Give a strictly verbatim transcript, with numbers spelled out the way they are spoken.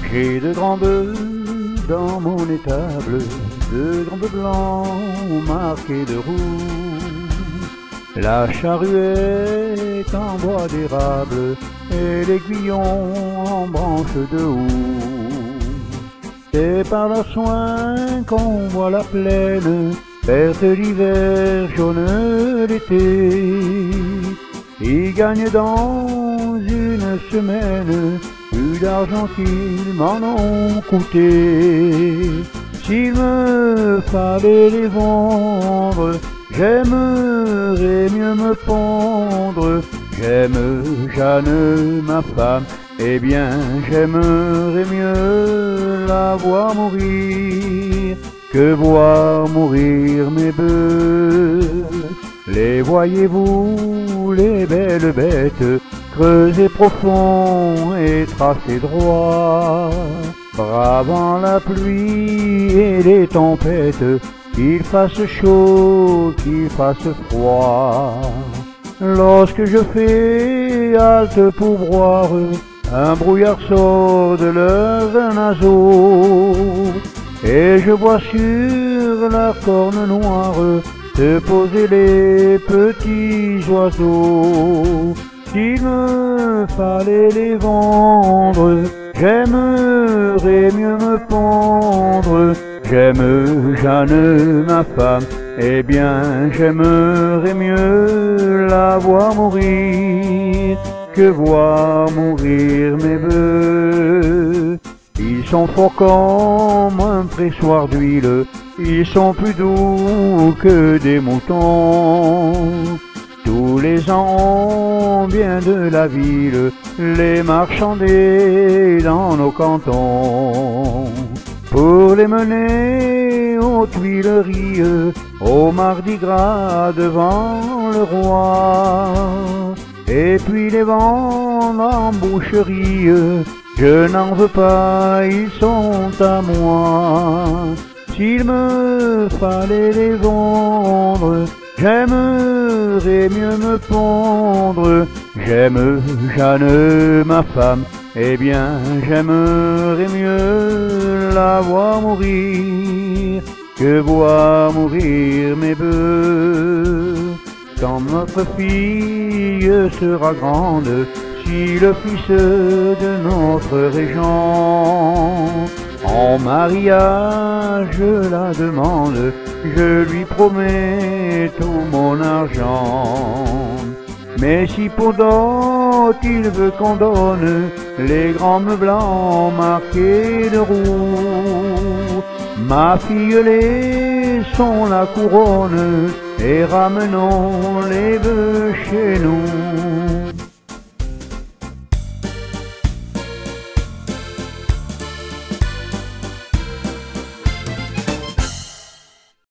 J'ai de grands bœufs dans mon étable, de grands bœufs blancs marqués de roux. La charrue est en bois d'érable et l'aiguillon en branche de houx. C'est par leurs soins qu'on voit la plaine, verte l'hiver, jaune l'été. Ils gagnent dans une semaine plus d'argent qu'ils m'en ont coûté. S'il me fallait les vendre, j'aimerais mieux me pendre. J'aime Jeanne, ma femme, eh bien j'aimerais mieux la voir mourir que voir mourir mes bœufs. Les voyez-vous, les belles bêtes, creusées profond et tracées droit, bravant la pluie et les tempêtes, qu'il fasse chaud, qu'il fasse froid. Lorsque je fais halte pour boire, un brouillard sort de leurs naseaux, et je vois sur la corne noire se poser les petits oiseaux. S'il me fallait les vendre, j'aimerais mieux me pendre. J'aime Jeanne, ma femme, eh bien j'aimerais mieux la voir mourir que voir mourir mes bœufs. Ils sont forts comme un pressoir d'huile, ils sont plus doux que des moutons. Tous les ans on vient de la ville les marchander dans nos cantons, pour les mener aux Tuileries, au Mardi Gras devant le roi, et puis les vendre en boucherie. Je n'en veux pas, ils sont à moi. S'il me fallait les vendre, j'aimerais mieux me pendre. J'aime Jeanne, ma femme, eh bien j'aimerais mieux la voir mourir que voir mourir mes bœufs. Quand notre fille sera grande, si le fils de notre régent en mariage je la demande, je lui promets tout mon argent. Mais si pour dot il veut qu'on donne les grands meubles blancs marqués de roux, ma fille laissons la couronne et ramenons les bœufs chez nous.